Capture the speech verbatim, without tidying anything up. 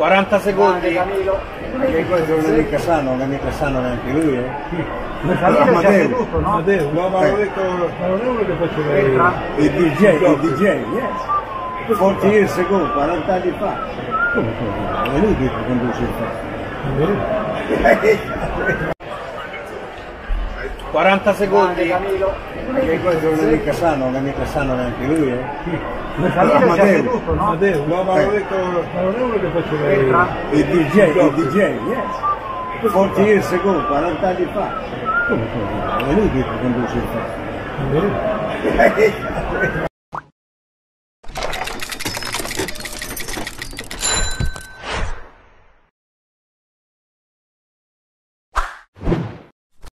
quaranta secondi. Perché questo non è mica sano, non è mica sano neanche lui, eh? Matteo, tutto, no? Matteo, No, ma avevo detto, ma non è uno che faceva il il D J, il D J, yes. quaranta years ago, quaranta anni fa. Come è lui che conduce il fatto. quaranta secondi. Perché questo non è mica sano, non è mica sano neanche lui, eh? Matteo, tutto, no? Matteo, No, ma avevo detto, ma non è uno che faceva il il D J, il D J, yes. quaranta years ago, quaranta anni fa. Come è lui che conduce il fatto.